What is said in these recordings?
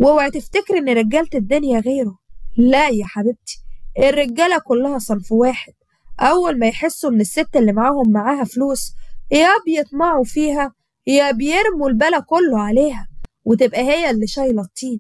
واوعي تفتكري ان رجالة الدنيا غيره. لا يا حبيبتي، الرجالة كلها صنف واحد. اول ما يحسوا ان الست اللي معاها فلوس، يا بيطمعوا فيها يا بيرموا البلا كله عليها، وتبقى هي اللي شايلة الطين.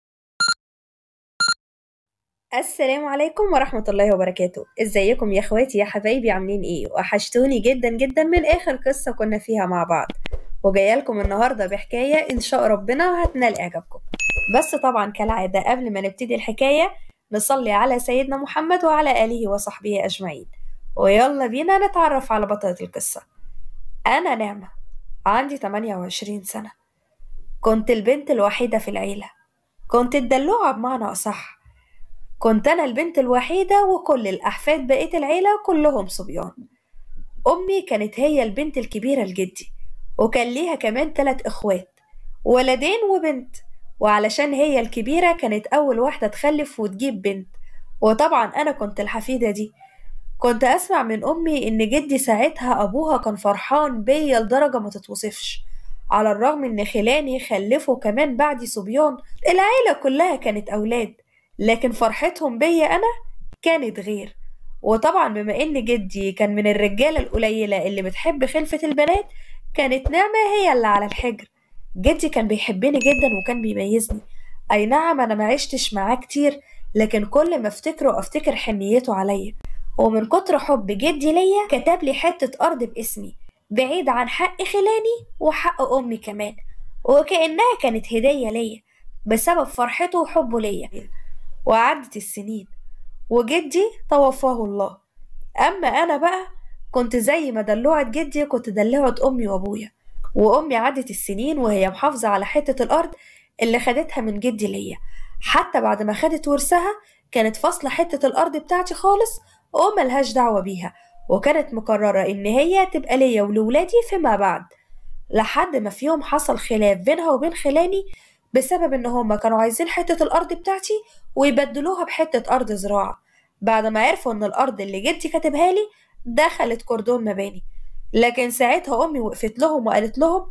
السلام عليكم ورحمة الله وبركاته. ازيكم يا اخواتي يا حبايبي، عاملين ايه؟ وحشتوني جدا جدا من اخر قصة كنا فيها مع بعض، وجايه لكم النهارده بحكاية ان شاء ربنا هتنال اعجابكم. بس طبعا كالعادة قبل ما نبتدي الحكاية نصلي على سيدنا محمد وعلى آله وصحبه أجمعين، ويلا بينا نتعرف على بطلة القصة. أنا نعمة، عندي 28 سنة. كنت البنت الوحيدة في العيلة، كنت الدلوعة بمعنى أصح. كنت أنا البنت الوحيدة وكل الأحفاد بقية العيلة كلهم صبيان. أمي كانت هي البنت الكبيرة لجدي، وكان ليها كمان 3 إخوات، ولدين وبنت. وعلشان هي الكبيرة كانت أول واحدة تخلف وتجيب بنت، وطبعا أنا كنت الحفيدة دي. كنت أسمع من أمي إن جدي ساعتها أبوها كان فرحان بيا لدرجة ما تتوصفش، على الرغم إن خلاني خلفوا كمان بعدي صبيان. العيلة كلها كانت أولاد، لكن فرحتهم بيا أنا كانت غير. وطبعا بما إن جدي كان من الرجالة القليلة اللي بتحب خلفة البنات، كانت نعمة هي اللي على الحجر. جدي كان بيحبني جدا وكان بيميزني. أي نعم أنا ما عشتش معاه كتير، لكن كل ما أفتكره أفتكر حنيته عليا. ومن كتر حب جدي ليا كتب لي حتة أرض باسمي، بعيد عن حق خلاني وحق أمي كمان، وكأنها كانت هدية ليا بسبب فرحته وحبه ليا. وعدت السنين وجدي توفاه الله. أما أنا بقى كنت زي ما دلوعة جدي كنت دلوعة أمي وأبويا. وأمي عدت السنين وهي محافظة على حتة الأرض اللي خدتها من جدي ليا. حتى بعد ما خدت ورثها كانت فاصلة حتة الأرض بتاعتي خالص وملهاش دعوة بيها، وكانت مقررة إن هي تبقى ليا ولولادي فيما بعد. لحد ما في يوم حصل خلاف بينها وبين خلاني بسبب إن هما كانوا عايزين حتة الأرض بتاعتي ويبدلوها بحتة أرض زراعة، بعد ما عرفوا إن الأرض اللي جدي كاتبها لي دخلت كردون مباني. لكن ساعتها أمي وقفت لهم وقالت لهم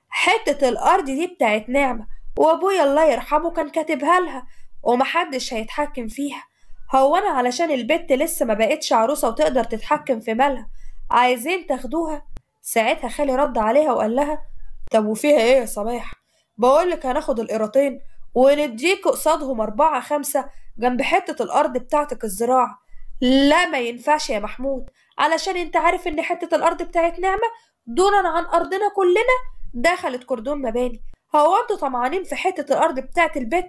حتة الأرض دي بتاعت نعمة، وأبويا الله يرحمه كان كاتبها لها، ومحدش هيتحكم فيها. هو أنا علشان البت لسه ما بقتش عروسة وتقدر تتحكم في مالها عايزين تاخدوها؟ ساعتها خالي رد عليها وقال لها طب وفيها ايه يا صباح؟ بقولك هناخد القيراطين ونديك قصادهم 4 5 جنب حتة الأرض بتاعتك الزراعة. لا ما ينفعش يا محمود، علشان انت عارف ان حتة الأرض بتاعت نعمة دونا عن أرضنا كلنا دخلت كردون مباني. هو انتوا طمعانين في حتة الأرض بتاعت البيت؟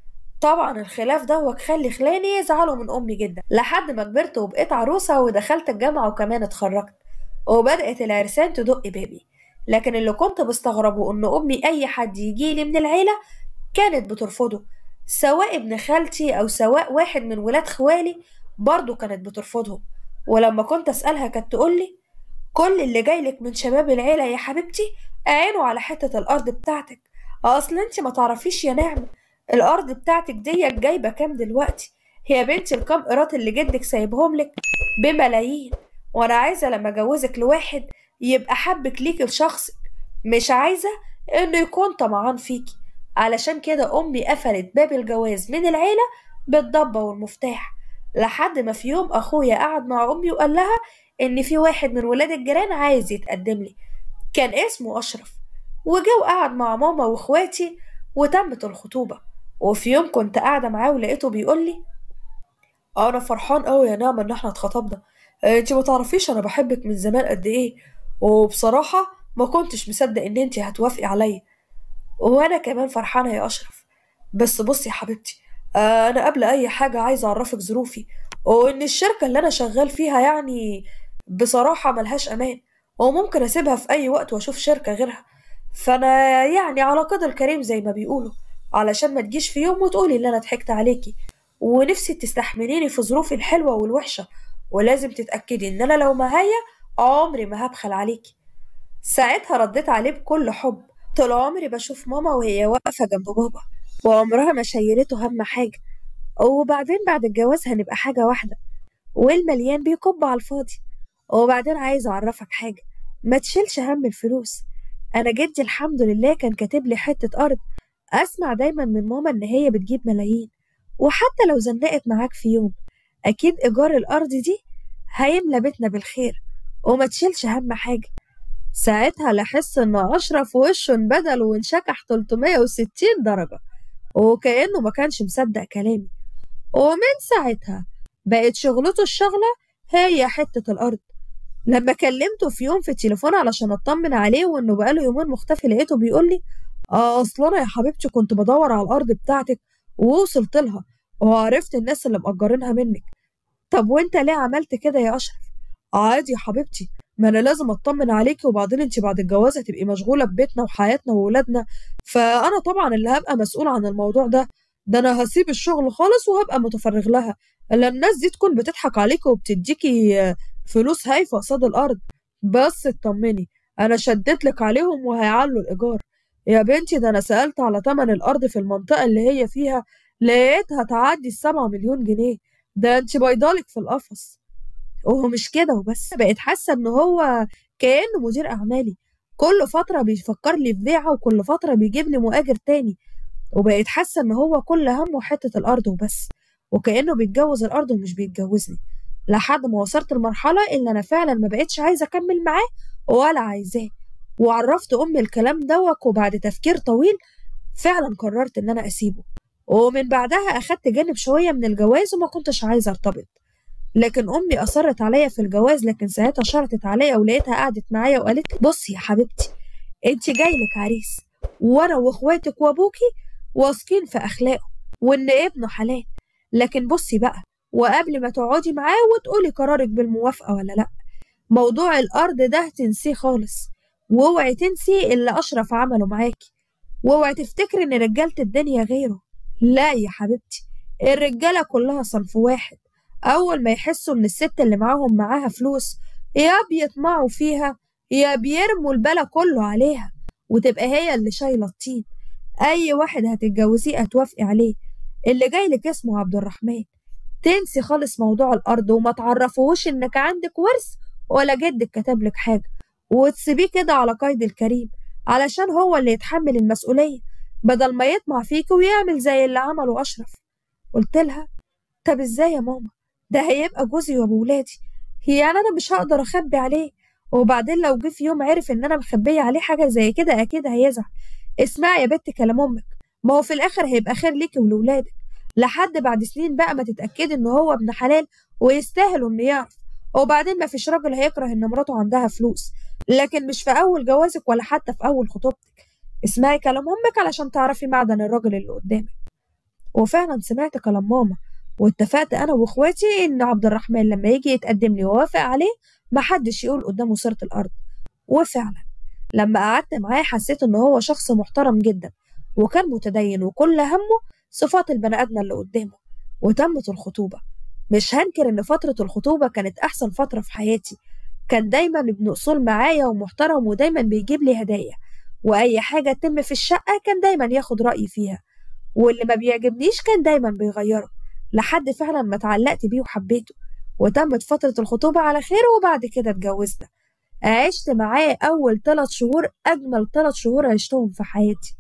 طبعا الخلاف ده خلي خلاني يزعلوا من أمي جدا، لحد ما كبرت وبقيت عروسة ودخلت الجامعة وكمان اتخرجت، وبدأت العرسان تدق بابي. لكن اللي كنت بستغربه إن أمي أي حد يجيلي من العيلة كانت بترفضه، سواء ابن خالتي أو سواء واحد من ولاد خوالي برضه كانت بترفضهم. ولما كنت أسألها كانت تقولي كل اللي جايلك من شباب العيلة يا حبيبتي عينوا على حتة الأرض بتاعتك. أصل انت ما تعرفيش يا نعمة الأرض بتاعتك دي جايبة كام دلوقتي؟ هي بنتي الكام قيراط اللي جدك سايبهم لك بملايين، وأنا عايزة لما أجوزك لواحد يبقى حبك ليك لشخصك، مش عايزة إنه يكون طمعان فيكي. علشان كده أمي قفلت باب الجواز من العيلة بالضبة والمفتاح، لحد ما في يوم أخويا قعد مع أمي وقال لها إن في واحد من ولاد الجيران عايز يتقدم لي، كان اسمه أشرف. وجه وقعد مع ماما وإخواتي وتمت الخطوبة. وفي يوم كنت قاعدة معاه ولقيته بيقول لي أنا فرحان أوي يا نعمة إن احنا اتخطبنا. انتي ما تعرفيش أنا بحبك من زمان قد إيه، وبصراحة ما كنتش مصدق إن انتي هتوافقي عليا. وأنا كمان فرحانة يا أشرف. بس بصي يا حبيبتي، أنا قبل أي حاجة عايزة أعرفك ظروفي، وإن الشركة اللي أنا شغال فيها يعني بصراحة ملهاش أمان، وممكن أسيبها في أي وقت وأشوف شركة غيرها. فأنا يعني على قدر الكريم زي ما بيقولوا، علشان ما تجيش في يوم وتقولي إن أنا ضحكت عليكي. ونفسي تستحمليني في ظروفي الحلوة والوحشة، ولازم تتأكدي إن أنا لو معايا عمري ما هبخل عليكي. ساعتها رديت عليه بكل حب، طول عمري بشوف ماما وهي واقفة جنب بابا وعمرها ما شيلته هم حاجة، وبعدين بعد الجواز هنبقى حاجة واحدة، والمليان بيكب على الفاضي. وبعدين عايز أعرفك حاجة، ما تشيلش هم الفلوس. أنا جدي الحمد لله كان كاتب لي حتة أرض أسمع دايما من ماما إن هي بتجيب ملايين، وحتى لو زنقت معاك في يوم أكيد إيجار الأرض دي هيملى بيتنا بالخير وما تشيلش هم حاجة. ساعتها لاحظت إن أشرف وشه انبدل وانشكح 360 درجة، وكأنه ما كانش مصدق كلامي. ومن ساعتها بقت شغلته الشغلة هي حتة الأرض. لما كلمته في يوم في التليفون علشان أطمن عليه وإنه بقاله يومين مختفي، لقيته بيقولي أصل أنا يا حبيبتي كنت بدور على الأرض بتاعتك ووصلت لها وعرفت الناس اللي مأجرينها منك. طب وانت ليه عملت كده يا أشرف؟ عادي يا حبيبتي، ما أنا لازم أطمن عليكي، وبعدين انت بعد الجواز هتبقي مشغولة ببيتنا وحياتنا وولادنا، فأنا طبعا اللي هبقى مسؤول عن الموضوع ده. ده أنا هسيب الشغل خالص وهبقى متفرغ لها، إلا الناس دي تكون بتضحك عليكي وبتديكي فلوس هايفة قصاد الأرض. بس اطمني، أنا شدتلك عليهم وهيعلوا الإيجار. يا بنتي ده أنا سألت على تمن الأرض في المنطقة اللي هي فيها، لقيتها تعدي ال7 مليون جنيه. ده انت بيضالك في القفص. وهو مش كده وبس، بقيت حاسة ان هو كأنه مدير اعمالي، كل فترة بيفكر لي في بيعة وكل فترة بيجيب لي مؤجر تاني. وبقيت حاسة ان هو كل همه حتة الارض وبس، وكأنه بيتجوز الارض ومش بيتجوزني. لحد ما وصلت لمرحلة ان انا فعلا ما بقتش عايزة اكمل معاه ولا عايزاه. وعرفت امي الكلام دوت، وبعد تفكير طويل فعلا قررت ان انا اسيبه. ومن بعدها اخدت جانب شوية من الجواز وما كنتش عايزة ارتبط. لكن امي اصرت عليا في الجواز، لكن ساعتها شرطت عليا ولقيتها قعدت معايا وقالت لي بصي يا حبيبتي، انت جايلك عريس وانا واخواتك وابوكي واثقين في اخلاقه وان ابنه حلال. لكن بصي بقى، وقبل ما تقعدي معاه وتقولي قرارك بالموافقه ولا لا، موضوع الارض ده تنسيه خالص، واوعي تنسي اللي اشرف عمله معاكي، واوعي تفتكري ان رجاله الدنيا غيره. لا يا حبيبتي، الرجاله كلها صنف واحد. أول ما يحسوا إن الست اللي معاهم معاها فلوس، يا بيطمعوا فيها يا بيرموا البلا كله عليها وتبقى هي اللي شايلة الطين. أي واحد هتتجوزيه هتوافقي عليه. اللي جايلك اسمه عبد الرحمن. تنسي خالص موضوع الأرض وما تعرفوش إنك عندك ورث ولا جدك كتبلك حاجة، وتسيبيه كده على قيد الكريم علشان هو اللي يتحمل المسؤولية، بدل ما يطمع فيك ويعمل زي اللي عمله أشرف. قلت لها طب ازاي يا ماما؟ ده هيبقى جوزي وابو ولادي، يعني انا مش هقدر اخبي عليه. وبعدين لو جه في يوم عرف ان انا مخبيه عليه حاجه زي كده اكيد هيزعل. اسمعي يا بنت كلام امك، ما هو في الاخر هيبقى خير ليكي ولولادك، لحد بعد سنين بقى ما تتاكدي ان هو ابن حلال ويستاهل انه يعرف. وبعدين ما فيش راجل هيكره ان مراته عندها فلوس، لكن مش في اول جوازك ولا حتى في اول خطوبتك. اسمعي كلام امك علشان تعرفي معدن الراجل اللي قدامك. وفعلا سمعت كلام ماما، واتفقت انا واخواتي ان عبد الرحمن لما يجي يتقدم لي ووافق عليه محدش يقول قدامه سيرة الارض. وفعلا لما قعدت معاه حسيت ان هو شخص محترم جدا، وكان متدين وكل همه صفات البني ادم اللي قدامه. وتمت الخطوبة. مش هنكر ان فترة الخطوبة كانت احسن فترة في حياتي. كان دايما ابن اصول معايا ومحترم ودايما بيجيب لي هدايا، واي حاجة تتم في الشقة كان دايما ياخد رأيي فيها، واللي ما بيعجبنيش كان دايما بيغيره، لحد فعلا ما اتعلقت بيه وحبيته. وتمت فترة الخطوبة على خير وبعد كده اتجوزنا. عشت معاه أول 3 شهور أجمل 3 شهور عشتهم في حياتي،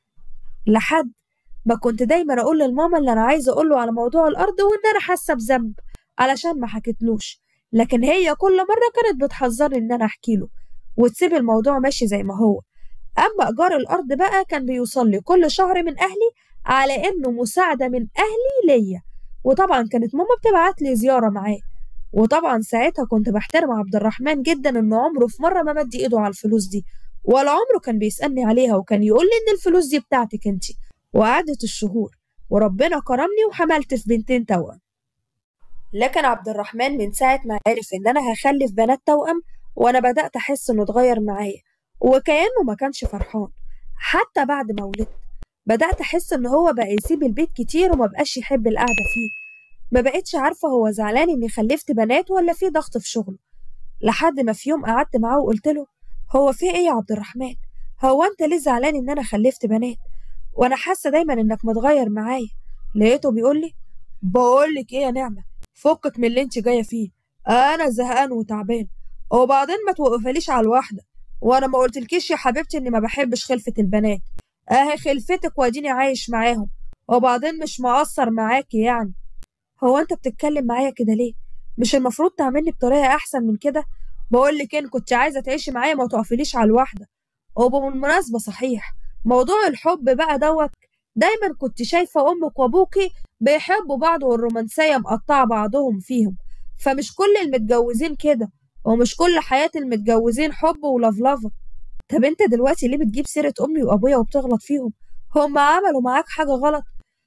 لحد ما كنت دايما أقول للماما اللي أنا عايزة أقوله على موضوع الأرض وإن أنا حاسة بذنب علشان ما حكيتلوش، لكن هي كل مرة كانت بتحذرني إن أنا أحكيله وتسيب الموضوع ماشي زي ما هو. أما إيجار الأرض بقى كان بيوصل لي كل شهر من أهلي على إنه مساعدة من أهلي ليا، وطبعا كانت ماما بتبعت لي زيارة معاه. وطبعا ساعتها كنت بحترم عبد الرحمن جدا، إنه عمره في مرة ما مد إيده على الفلوس دي ولا عمره كان بيسألني عليها، وكان يقول لي إن الفلوس دي بتاعتك انتي. وقعدت الشهور وربنا كرمني وحملت في بنتين توأم. لكن عبد الرحمن من ساعة ما عرف إن أنا هخلف بنات توأم وأنا بدأت أحس إنه اتغير معايا، وكأنه ما كانش فرحان. حتى بعد ما ولدت بدأت أحس إن هو بقى يسيب البيت كتير وما بقاش يحب القعدة فيه. ما بقتش عارفة هو زعلان إني خلفت بنات ولا في ضغط في شغله. لحد ما في يوم قعدت معاه وقلت له هو في إيه يا عبد الرحمن؟ هو أنت ليه زعلان إن أنا خلفت بنات؟ وأنا حاسة دايما إنك متغير معايا. لقيته بيقول لي بقولك إيه يا نعمة، فكك من اللي انت جاية فيه، أنا زهقان وتعبان، وبعدين ما توقفليش على الواحدة، وأنا ما قلتلكيش يا حبيبتي إني ما بحبش خلفة البنات. اهي خلفتك واديني عايش معاهم، وبعدين مش مقصر معاكي يعني. هو انت بتتكلم معايا كده ليه؟ مش المفروض تعملني بطريقة احسن من كده؟ بقولك ان كنت عايزة تعيشي معايا ما تقفليش على الواحدة. وبالمناسبة صحيح، موضوع الحب بقى دوت، دايما كنت شايفة امك وابوكي بيحبوا بعض والرومانسية مقطعة بعضهم فيهم، فمش كل المتجوزين كده، ومش كل حياة المتجوزين حب ولفلفة. طب انت دلوقتي ليه بتجيب سيرة امي وابويا وبتغلط فيهم؟ هم عملوا معاك حاجة غلط؟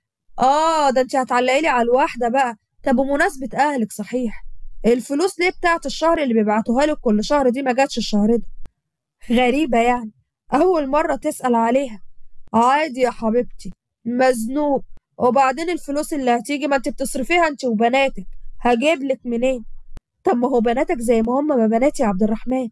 ده انت هتعلقي لي على الواحدة بقى. طب بمناسبة اهلك صحيح، الفلوس ليه بتاعت الشهر اللي بيبعتوها لك كل شهر دي ما جاتش الشهر ده؟ غريبة يعني، اول مرة تسأل عليها. عادي يا حبيبتي، مزنوق. وبعدين الفلوس اللي هتيجي ما انت بتصرفيها انت وبناتك، هجيب لك منين؟ طب ما هو بناتك زي ما هم ما بناتي يا عبد الرحمن.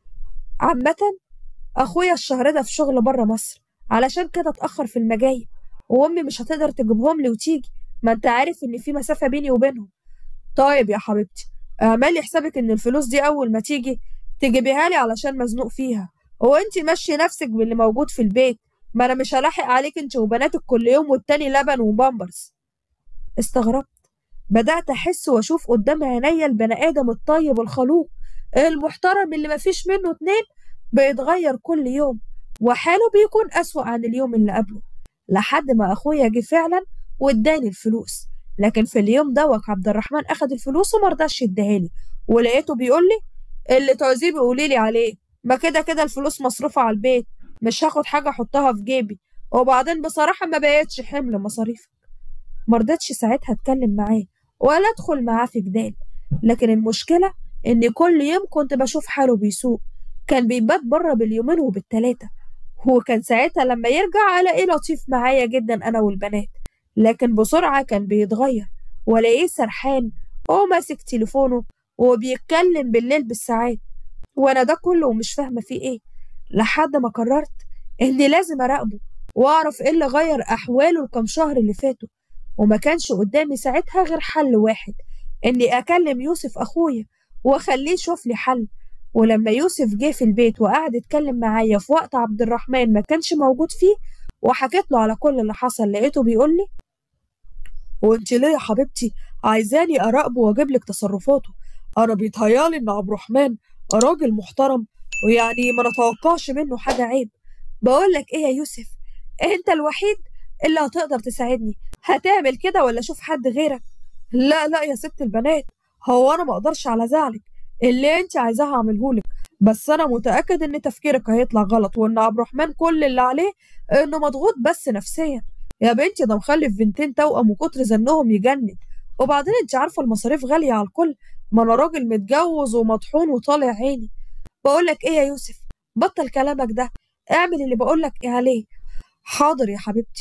عامة، اخويا الشهر ده في شغل بره مصر، علشان كده اتأخر في المجاي، وامي مش هتقدر تجيبهم لي وتيجي، ما انت عارف ان في مسافة بيني وبينهم. طيب يا حبيبتي، اعملي حسابك ان الفلوس دي اول ما تيجي تجيبيها لي علشان مزنوق فيها، وانت مشي نفسك باللي موجود في البيت، ما انا مش هلاحق عليك انت وبناتك كل يوم والتاني لبن وبامبرز. استغربت، بدأت أحس وأشوف قدام عينيا البني آدم الطيب الخلوق المحترم اللي مفيش منه اتنين، بيتغير كل يوم، وحاله بيكون أسوأ عن اليوم اللي قبله، لحد ما أخويا جه فعلا واداني الفلوس. لكن في اليوم دوت عبد الرحمن أخد الفلوس ومرضاش يديهالي، ولقيته بيقول لي: اللي تعوزيه بيقولي لي عليه، ما كده كده الفلوس مصروفة على البيت، مش هاخد حاجة أحطها في جيبي، وبعدين بصراحة ما بقتش حمل مصاريف. مرضتش ساعتها اتكلم معاه ولا ادخل معاه في جدال، لكن المشكلة ان كل يوم كنت بشوف حاله بيسوء، كان بيبات بره باليومين وبالتلاتة. هو كان ساعتها لما يرجع الاقيه لطيف معايا جدا انا والبنات، لكن بسرعة كان بيتغير، والاقيه سرحان وماسك تليفونه وبيتكلم بالليل بالساعات، وانا ده كله ومش فاهمة فيه ايه، لحد ما قررت اني لازم اراقبه واعرف ايه اللي غير احواله الكام شهر اللي فاتوا. وما كانش قدامي ساعتها غير حل واحد، اني اكلم يوسف اخويا واخليه يشوف لي حل. ولما يوسف جه في البيت وقعد يتكلم معايا في وقت عبد الرحمن ما كانش موجود فيه، وحكيت له على كل اللي حصل، لقيته بيقول لي: وانت ليه يا حبيبتي عايزاني اراقبه واجيب لك تصرفاته؟ انا بيتهيالي ان عبد الرحمن راجل محترم، ويعني ما نتوقعش منه حاجة عيب. بقول لك ايه يا يوسف، انت الوحيد اللي هتقدر تساعدني، هتعمل كده ولا اشوف حد غيرك؟ لا لا يا ست البنات، هو انا ما اقدرش على زعلك، اللي انت عايزاه هعملهولك، بس انا متأكد ان تفكيرك هيطلع غلط، وان عبد الرحمن كل اللي عليه انه مضغوط بس نفسيا. يا بنتي ده مخلف بنتين توأم وكتر زنهم يجنن، وبعدين انت عارفة المصاريف غالية على الكل، ما انا راجل متجوز ومطحون وطالع عيني. بقولك ايه يا يوسف، بطل كلامك ده، اعمل اللي بقولك ايه عليه. حاضر يا حبيبتي.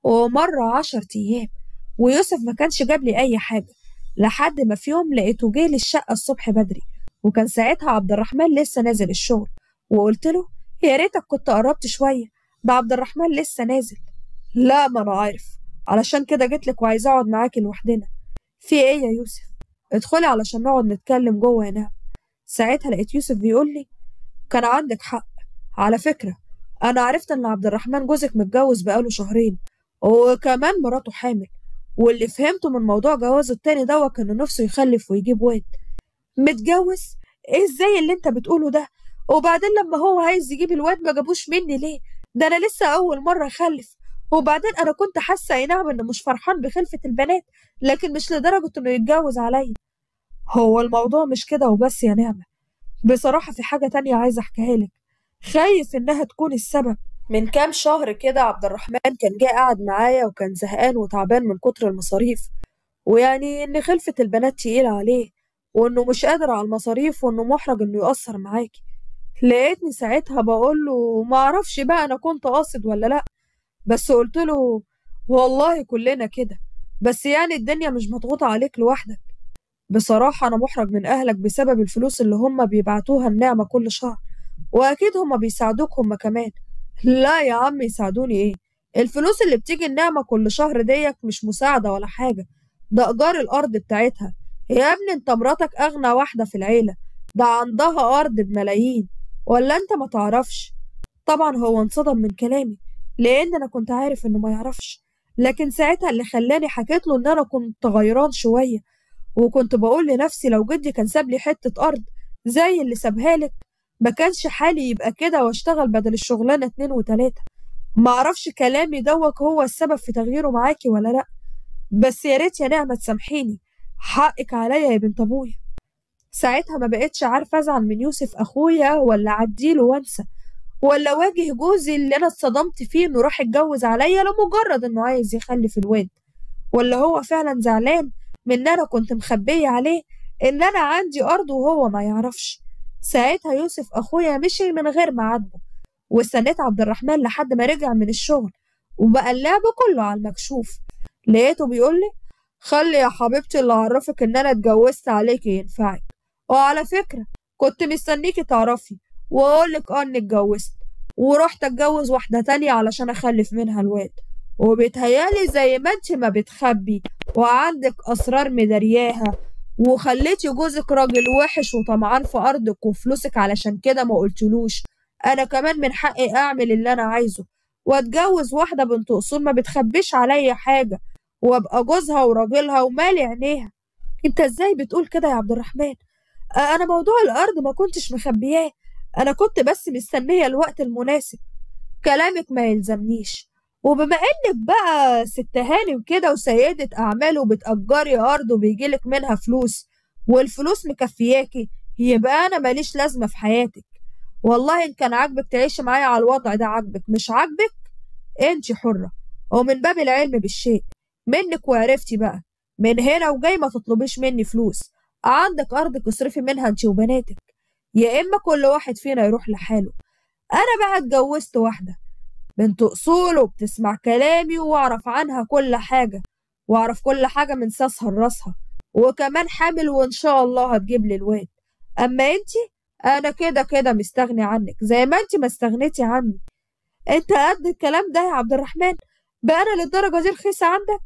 ومرة 10 أيام ويوسف ما كانش جاب لي أي حاجة، لحد ما في يوم لقيته جه للشقة الصبح بدري، وكان ساعتها عبد الرحمن لسه نازل الشغل، وقلت له: يا ريتك كنت قربت شوية، ده عبد الرحمن لسه نازل. لا ما أنا عارف، علشان كده جيتلك وعايزة أقعد معاكي لوحدنا. في إيه يا يوسف؟ ادخلي علشان نقعد نتكلم جوه هنا. ساعتها لقيت يوسف بيقول لي: كان عندك حق، على فكرة أنا عرفت إن عبد الرحمن جوزك متجوز بقاله شهرين، وكمان مراته حامل، واللي فهمته من موضوع جوازه التاني ده كان نفسه يخلف ويجيب واد. متجوز؟ إزاي اللي أنت بتقوله ده؟ وبعدين لما هو عايز يجيب الواد ما جابوش مني ليه؟ ده أنا لسه أول مرة أخلف. وبعدين أنا كنت حاسة أي نعم إنه مش فرحان بخلفة البنات، لكن مش لدرجة إنه يتجوز عليا. هو الموضوع مش كده وبس يا نعمة، بصراحة في حاجة تانية عايزة أحكيها لك، خايف إنها تكون السبب. من كام شهر كده عبد الرحمن كان جاي قاعد معايا وكان زهقان وتعبان من كتر المصاريف، ويعني إن خلفة البنات تقيلة عليه، وإنه مش قادر على المصاريف، وإنه محرج إنه يأثر معاكي. لقيتني ساعتها بقول له معرفش بقى أنا كنت قاصد ولا لأ، بس قلت له: والله كلنا كده، بس يعني الدنيا مش مضغوطة عليك لوحدك. بصراحة أنا محرج من أهلك بسبب الفلوس اللي هم بيبعتوها النعمة كل شهر، وأكيد هم بيساعدوك هم كمان. لا يا عم، يساعدوني إيه؟ الفلوس اللي بتيجي النعمة كل شهر ديك مش مساعدة ولا حاجة، ده إيجار الأرض بتاعتها. يا ابني أنت مراتك أغنى واحدة في العيلة، ده عندها أرض بملايين، ولا أنت ما تعرفش؟ طبعا هو انصدم من كلامي، لأن أنا كنت عارف إنه ما يعرفش. لكن ساعتها اللي خلاني حكيت له إن أنا كنت غيران شوية، وكنت بقول لنفسي لو جدي كان ساب لي حتة أرض زي اللي سابها لك ما كانش حالي يبقى كده واشتغل بدل الشغلانة 2 و3. معرفش كلامي دوت هو السبب في تغييره معاكي ولا لأ، بس يا ريت يا نعمة تسامحيني، حقك عليا يا بنت أبويا. ساعتها ما بقتش عارفة أزعل من يوسف أخويا ولا أعديله وأنسى، ولا أواجه جوزي اللي أنا اتصدمت فيه إنه راح يتجوز عليا لمجرد إنه عايز يخلف الواد، ولا هو فعلا زعلان من إن أنا كنت مخبية عليه إن أنا عندي أرض وهو ما يعرفش. ساعتها يوسف أخويا مشي من غير ما عاتبه، واستنيت عبد الرحمن لحد ما رجع من الشغل وبقى اللعب كله على المكشوف. لقيته بيقولي: خلي يا حبيبتي اللي أعرفك إن أنا اتجوزت عليكي ينفعك، وعلى فكرة كنت مستنيكي تعرفي وأقولك إني اتجوزت، ورحت أتجوز واحدة تانية علشان أخلف منها الواد، وبيتهيالي زي ما انت ما بتخبي وعندك أسرار مدارياها وخليتي جوزك راجل وحش وطمعان في أرضك وفلوسك، علشان كده ما قلتلوش أنا كمان من حقي أعمل اللي أنا عايزه وأتجوز واحدة بنت أصول ما بتخبيش عليا حاجة، وأبقى جوزها وراجلها ومالي عينيها. أنت إزاي بتقول كده يا عبد الرحمن؟ أنا موضوع الأرض ما كنتش مخبياه، أنا كنت بس مستنية الوقت المناسب. كلامك ما يلزمنيش، وبما إنك بقى ست هاني وكده وسيدة أعمال وبتأجري أرض وبيجيلك منها فلوس والفلوس مكفياكي، يبقى أنا ماليش لازمة في حياتك. والله إن كان عاجبك تعيشي معايا على الوضع ده عاجبك، مش عاجبك انتي حرة، ومن باب العلم بالشيء منك وعرفتي بقى. من هنا وجاي ما تطلبيش مني فلوس، عندك أرض تصرفي منها انتي وبناتك، يا إما كل واحد فينا يروح لحاله. أنا بقى اتجوزت واحدة بنت أصول وبتسمع كلامي وأعرف عنها كل حاجة، وأعرف كل حاجة من ساسها لراسها، وكمان حامل وإن شاء الله هتجيب لي الواد. أما انتي، أنا كده كده مستغني عنك زي ما انتي ما استغنيتي عني. انت قد الكلام ده يا عبد الرحمن؟ بقى أنا للدرجة دي رخيصة عندك؟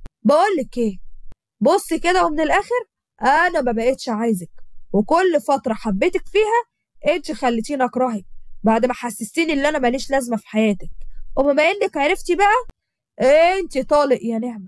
بقولك ايه، بصي كده ومن الآخر، أنا ما بقتش عايزك، وكل فترة حبيتك فيها انتي خليتيني أكرهك بعد ما حسستيني ان انا ماليش لازمه في حياتك، وبما انك عرفتي بقى انتي طالق يا نعمه.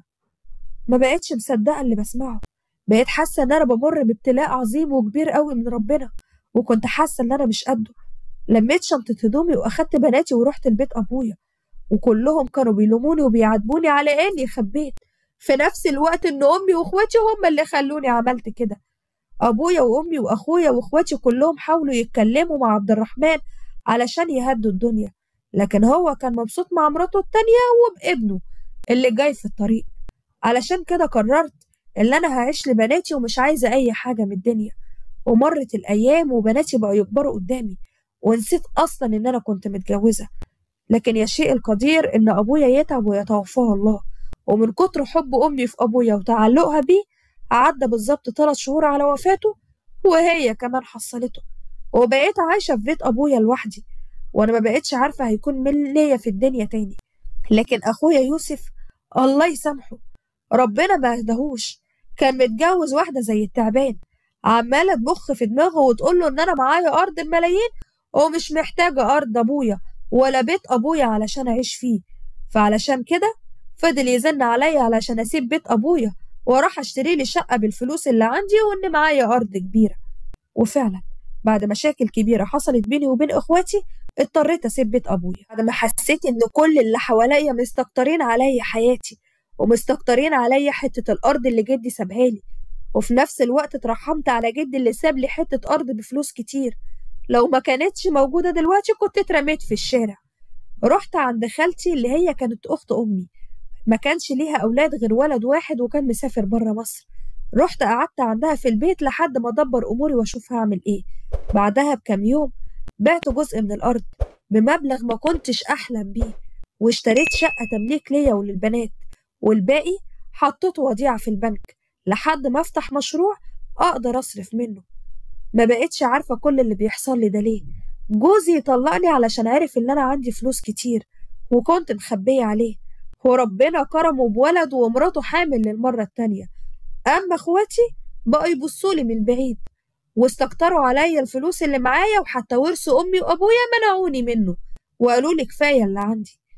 ما بقتش مصدقه اللي بسمعه، بقيت حاسه ان انا بمر بابتلاء عظيم وكبير قوي من ربنا، وكنت حاسه ان انا مش قده. لميت شنطه هدومي واخدت بناتي ورحت البيت ابويا، وكلهم كانوا بيلوموني وبيعاتبوني على اني خبيت، في نفس الوقت ان امي واخواتي هم اللي خلوني عملت كده. ابويا وامي واخويا واخواتي كلهم حاولوا يتكلموا مع عبد الرحمن علشان يهدوا الدنيا، لكن هو كان مبسوط مع مراته التانية وبابنه اللي جاي في الطريق. علشان كده قررت ان انا هعيش لبناتي ومش عايزة اي حاجة من الدنيا. ومرت الايام وبناتي بقوا يكبروا قدامي، ونسيت اصلا ان انا كنت متجوزة. لكن يا شيء القدير ان ابويا يتعب ويتوفاه الله، ومن كتر حب امي في ابويا وتعلقها بيه عدى بالظبط 3 شهور على وفاته، وهي كمان حصلته، وبقيت عايشة في بيت أبويا لوحدي، وأنا ما بقيتش عارفة هيكون مين ليا في الدنيا تاني. لكن أخويا يوسف الله يسامحه، ربنا ما هدهوش، كان متجوز واحدة زي التعبان عمالة تبخ في دماغه وتقوله إن أنا معايا أرض بملايين ومش محتاجة أرض أبويا ولا بيت أبويا علشان أعيش فيه. فعلشان كده فضل يزن عليا علشان أسيب بيت أبويا وراح أشتري لي شقة بالفلوس اللي عندي وإن معايا أرض كبيرة. وفعلا بعد مشاكل كبيرة حصلت بيني وبين إخواتي اضطريت أسيب بيت أبويا، بعد ما حسيت إن كل اللي حواليا مستكترين عليا حياتي ومستكترين عليا حتة الأرض اللي جدي سابها لي، وفي نفس الوقت اترحمت على جدي اللي ساب لي حتة أرض بفلوس كتير لو ما كانتش موجودة دلوقتي كنت اترميت في الشارع. رحت عند خالتي اللي هي كانت أخت أمي، ما كانش ليها أولاد غير ولد واحد وكان مسافر برا مصر. رحت قعدت عندها في البيت لحد ما أدبر أموري وأشوف هعمل إيه. بعدها بكام يوم بعت جزء من الأرض بمبلغ ما كنتش أحلم بيه، واشتريت شقة تمليك ليا وللبنات، والباقي حطيته وديعة في البنك لحد ما أفتح مشروع أقدر أصرف منه. ما بقتش عارفة كل اللي بيحصل لي ده ليه. جوزي يطلقني علشان عارف إن أنا عندي فلوس كتير وكنت مخبية عليه، وربنا كرمه بولد ومراته حامل للمرة التانية. أما إخواتي بقوا يبصولي من بعيد واستكتروا عليا الفلوس اللي معايا، وحتى ورث أمي وأبويا منعوني منه وقالوا لي كفاية اللي عندي.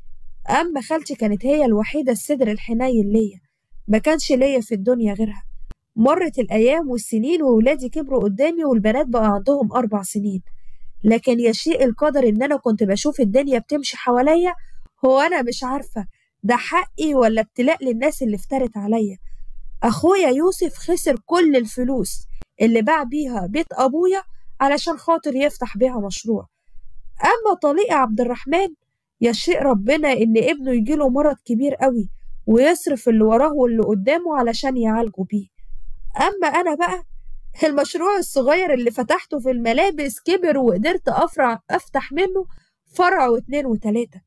أما خالتي كانت هي الوحيدة الصدر الحنين ليا، ما كانش ليا في الدنيا غيرها. مرت الأيام والسنين وولادي كبروا قدامي والبنات بقى عندهم 4 سنين، لكن يشيء القدر إن أنا كنت بشوف الدنيا بتمشي حواليا. هو أنا مش عارفة ده حقي ولا ابتلاء للناس اللي افترت عليا. أخويا يوسف خسر كل الفلوس اللي باع بيها بيت أبويا علشان خاطر يفتح بيها مشروع. أما طليقي عبد الرحمن، يشاء ربنا إن ابنه يجيله مرض كبير قوي ويصرف اللي وراه واللي قدامه علشان يعالجه بيه. أما أنا بقى، المشروع الصغير اللي فتحته في الملابس كبر وقدرت أفتح منه فرع واتنين وتلاتة.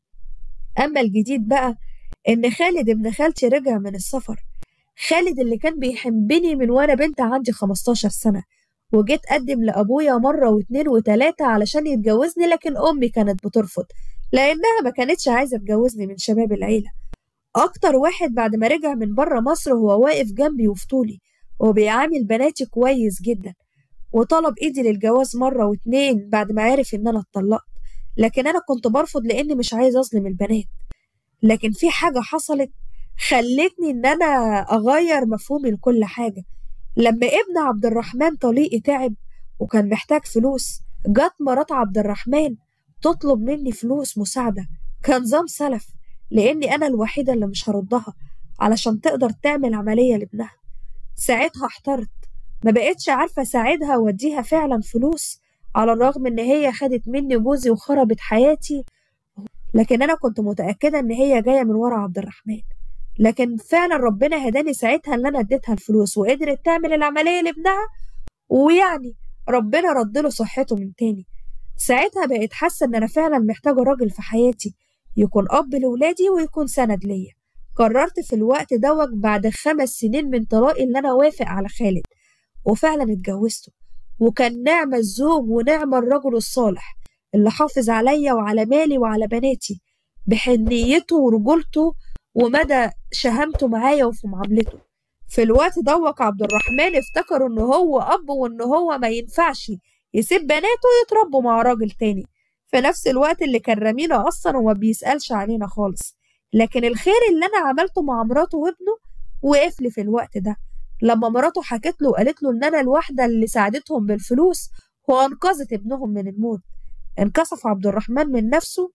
أما الجديد بقى إن خالد ابن خالتي رجع من السفر. خالد اللي كان بيحبني من وأنا بنت عندي 15 سنة، وجيت أقدم لأبويا مرة واتنين وتلاتة علشان يتجوزني، لكن أمي كانت بترفض لأنها ما كانتش عايزة تجوزني من شباب العيلة. أكتر واحد بعد ما رجع من بره مصر هو واقف جنبي وفي طولي وبيعامل بناتي كويس جدا، وطلب إيدي للجواز مرة واتنين بعد ما عرف إن أنا اتطلقت، لكن أنا كنت برفض لأني مش عايزة أظلم البنات. لكن في حاجة حصلت خلتني إن أنا أغير مفهومي لكل حاجة. لما ابن عبد الرحمن طليقي تعب وكان محتاج فلوس، جت مرات عبد الرحمن تطلب مني فلوس مساعدة كنظام سلف، لأني أنا الوحيدة اللي مش هردها علشان تقدر تعمل عملية لابنها. ساعتها احترت، ما بقتش عارفة أساعدها وأديها فعلا فلوس، على الرغم إن هي خدت مني جوزي وخربت حياتي، لكن أنا كنت متأكدة إن هي جاية من ورا عبد الرحمن. لكن فعلا ربنا هداني ساعتها إن أنا اديتها الفلوس وقدرت تعمل العملية لابنها، ويعني ربنا ردله صحته من تاني. ساعتها بقيت حاسة إن أنا فعلا محتاجة راجل في حياتي يكون أب لولادي ويكون سند ليا. قررت في الوقت دوت بعد 5 سنين من طلاقي إن أنا وافق على خالد، وفعلا اتجوزته، وكان نعم الزوج ونعم الرجل الصالح اللي حافظ عليا وعلى مالي وعلى بناتي بحنيته ورجولته ومدى شهامته معايا وفي معاملته. في الوقت دوت عبد الرحمن افتكر إن هو أب وإن هو ما ينفعش يسيب بناته يتربوا مع راجل تاني، في نفس الوقت اللي كان رامينا أصلا وما بيسألش علينا خالص. لكن الخير اللي أنا عملته مع مراته وابنه وقف لي في الوقت ده، لما مراته حكت له وقالت له إن أنا الواحدة اللي ساعدتهم بالفلوس وأنقذت ابنهم من الموت. انكسف عبد الرحمن من نفسه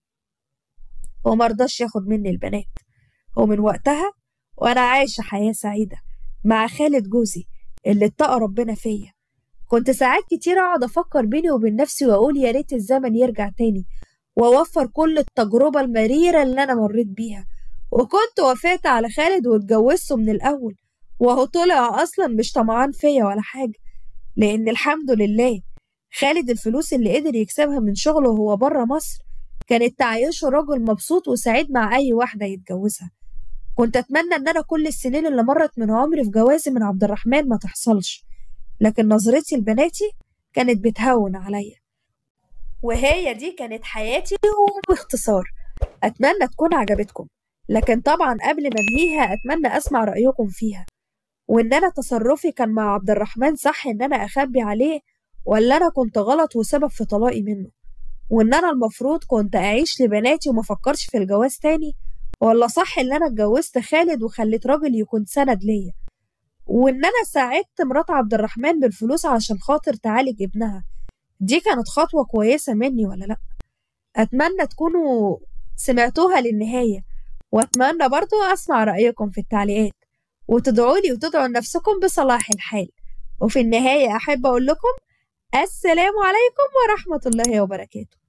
ومرضاش ياخد مني البنات، ومن وقتها وأنا عايشة حياة سعيدة مع خالد جوزي اللي اتقى ربنا فيا. كنت ساعات كتير أقعد أفكر بيني وبين نفسي وأقول يا ريت الزمن يرجع تاني وأوفر كل التجربة المريرة اللي أنا مريت بيها، وكنت وافقت على خالد واتجوزته من الأول، وهو طلع أصلا مش طمعان فيا ولا حاجة، لأن الحمد لله خالد الفلوس اللي قدر يكسبها من شغله وهو بره مصر كانت تعيشه راجل مبسوط وسعيد مع أي واحدة يتجوزها. كنت أتمنى إن أنا كل السنين اللي مرت من عمري في جوازي من عبد الرحمن ما تحصلش، لكن نظرتي لبناتي كانت بتهون عليا. وهي دي كانت حياتي وباختصار. أتمنى تكون عجبتكم، لكن طبعا قبل ما انهيها أتمنى أسمع رأيكم فيها، وإن أنا تصرفي كان مع عبد الرحمن صح إن أنا أخبي عليه، ولا أنا كنت غلط وسبب في طلاقي منه، وإن أنا المفروض كنت أعيش لبناتي ومفكرش في الجواز تاني، ولا صح إن أنا اتجوزت خالد وخليت راجل يكون سند ليا، وإن أنا ساعدت مرات عبد الرحمن بالفلوس عشان خاطر تعالج ابنها. دي كانت خطوة كويسة مني ولا لأ؟ أتمنى تكونوا سمعتوها للنهاية، وأتمنى برضو أسمع رأيكم في التعليقات، وتدعولي وتدعوا لنفسكم بصلاح الحال. وفي النهاية أحب أقول لكم السلام عليكم ورحمة الله وبركاته.